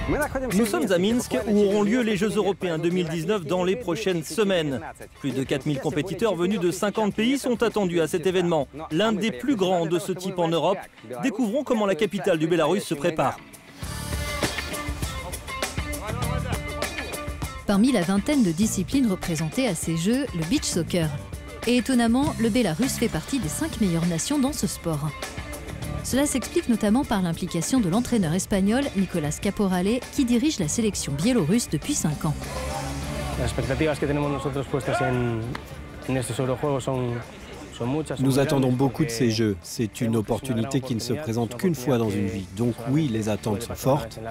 Nous sommes à Minsk où auront lieu les Jeux européens 2019 dans les prochaines semaines. Plus de 4000 compétiteurs venus de 50 pays sont attendus à cet événement, l'un des plus grands de ce type en Europe. Découvrons comment la capitale du Bélarus se prépare. Parmi la vingtaine de disciplines représentées à ces Jeux, le beach soccer. Et étonnamment, le Bélarus fait partie des 5 meilleures nations dans ce sport. Cela s'explique notamment par l'implication de l'entraîneur espagnol Nicolás Caporale qui dirige la sélection biélorusse depuis 5 ans. Nous attendons beaucoup de ces Jeux. C'est une opportunité qui ne se présente qu'une fois dans une vie. Donc oui, les attentes sont fortes.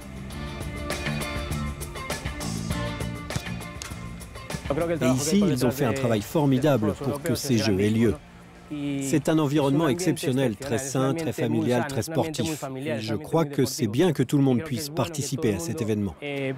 Et ici, ils ont fait un travail formidable pour que ces Jeux aient lieu. C'est un environnement exceptionnel, très sain, très familial, très sportif. Et je crois que c'est bien que tout le monde puisse participer à cet événement.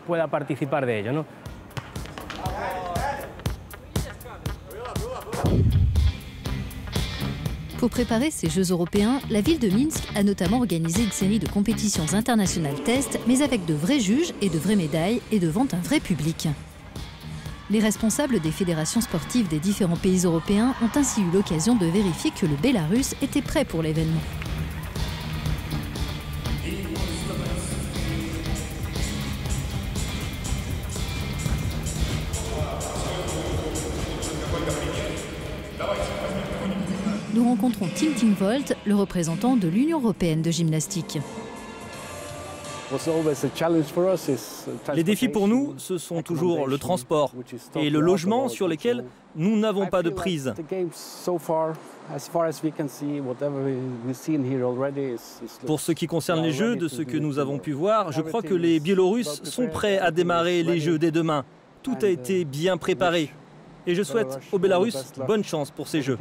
Pour préparer ces Jeux européens, la ville de Minsk a notamment organisé une série de compétitions internationales test, mais avec de vrais juges et de vraies médailles et devant un vrai public. Les responsables des fédérations sportives des différents pays européens ont ainsi eu l'occasion de vérifier que le Bélarus était prêt pour l'événement. Nous rencontrons Tim Tingvold, le représentant de l'Union européenne de gymnastique. Les défis pour nous, ce sont toujours le transport et le logement sur lesquels nous n'avons pas de prise. Pour ce qui concerne les Jeux, de ce que nous avons pu voir, je crois que les Biélorusses sont prêts à démarrer les Jeux dès demain. Tout a été bien préparé et je souhaite au Bélarus bonne chance pour ces Jeux.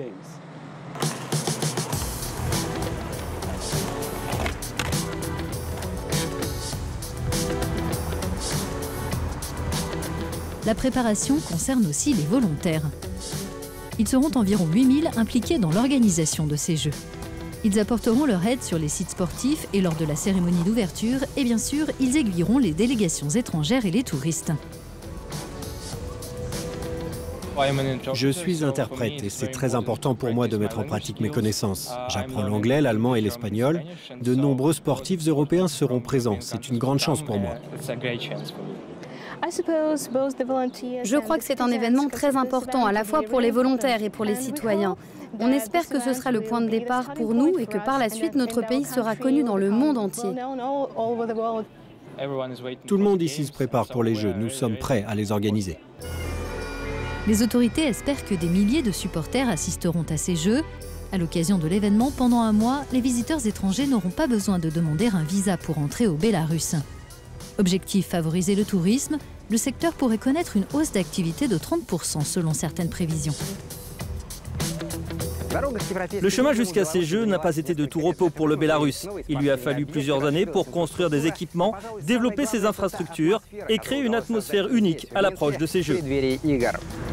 La préparation concerne aussi les volontaires. Ils seront environ 8000 impliqués dans l'organisation de ces Jeux. Ils apporteront leur aide sur les sites sportifs et lors de la cérémonie d'ouverture et bien sûr, ils aiguilleront les délégations étrangères et les touristes. Je suis interprète et c'est très important pour moi de mettre en pratique mes connaissances. J'apprends l'anglais, l'allemand et l'espagnol. De nombreux sportifs européens seront présents. C'est une grande chance pour moi. Je crois que c'est un événement très important, à la fois pour les volontaires et pour les citoyens. On espère que ce sera le point de départ pour nous et que par la suite, notre pays sera connu dans le monde entier. Tout le monde ici se prépare pour les Jeux. Nous sommes prêts à les organiser. Les autorités espèrent que des milliers de supporters assisteront à ces Jeux. À l'occasion de l'événement, pendant un mois, les visiteurs étrangers n'auront pas besoin de demander un visa pour entrer au Bélarus. Objectif, favoriser le tourisme, le secteur pourrait connaître une hausse d'activité de 30% selon certaines prévisions. Le chemin jusqu'à ces Jeux n'a pas été de tout repos pour le Bélarus. Il lui a fallu plusieurs années pour construire des équipements, développer ses infrastructures et créer une atmosphère unique à l'approche de ces Jeux.